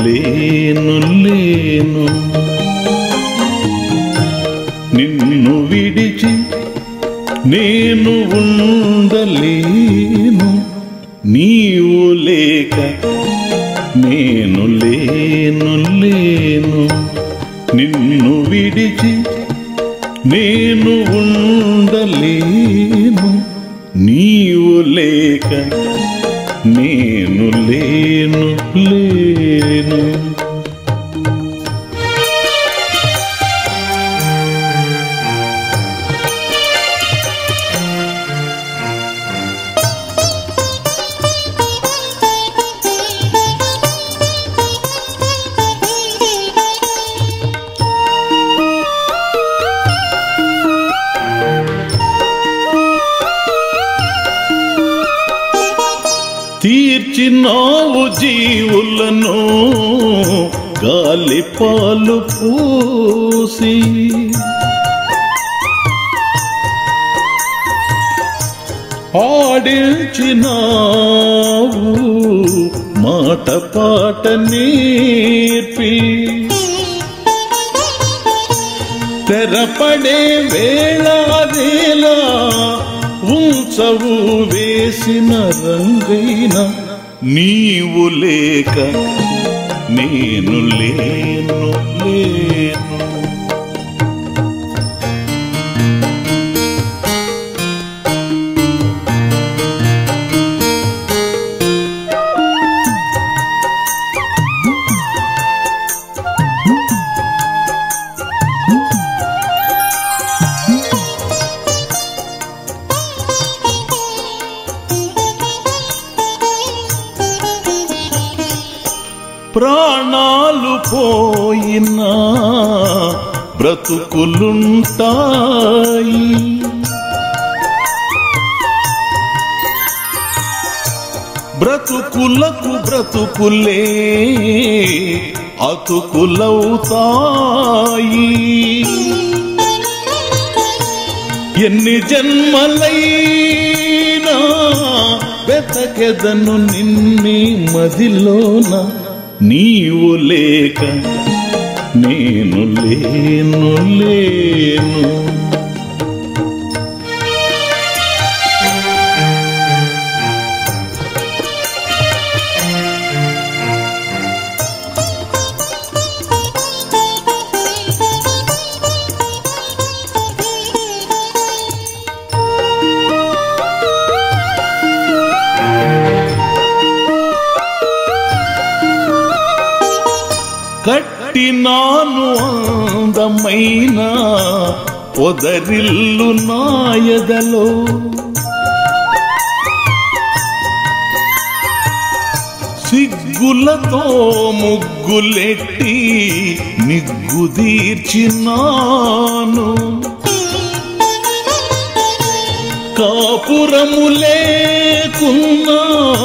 లేను లేను నిన్ను విడిచి నేను ఉండలేను నీవు లేక నేను లేను లేను నిన్ను విడిచి నేను ఉండలేను నీవు లేక నేను లేను లేను తీర్చినావు జీవులను గాలి పాలు పోసి ఆడించినావు మాట పాట నేర్పి తెరపడే వేళ వేళ ఉంచవు వేసిన రంగైన నీవు లేక నేను లేను లేను ప్రాణాలు పోయినా బ్రతుకులుంటాయి బ్రతుకులకు బ్రతుకులే అతుకులవుతాయి ఎన్ని జన్మలైనా వెతకెదను నిన్ని మదిలోన నీవు లేక నేను లేను లేను కట్టినాను అందమైన పొదరిల్లు నాయదలో సిగ్గులతో ముగ్గులెట్టి నిగ్గుదీర్చినాను కాపురము లేకున్నా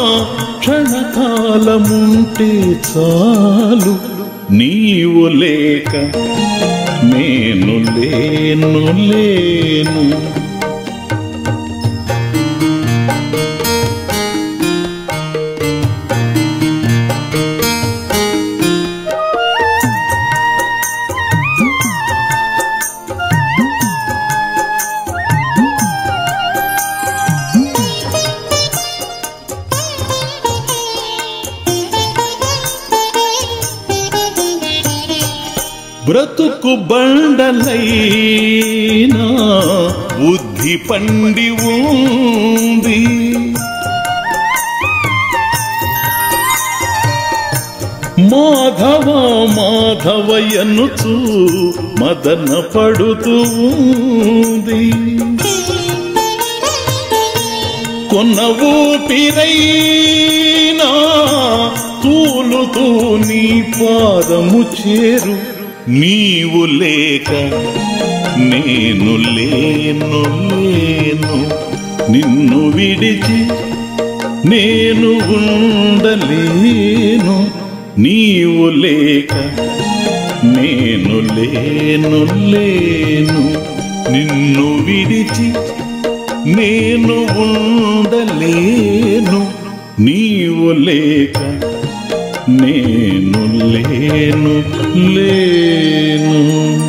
క్షణకాలముంటే చాలు నీవు లేక నేను లేను లేను బ్రతుకు బండలైనా బుద్ధి పండి ఉంది మాధవ మాధవయనుచు మదన పడుతూ ఉంది కొన్న ఊపిరైనా తూలుతూ నీ పాదము చేరు నీవు లేక నేను లేను లేను నిన్ను విడిచి నేను ఉండలేను నీవు లేక నేను లేను లేను నిన్ను విడిచి నేను ఉండలేను నీవు లేక నేను లేను లేను.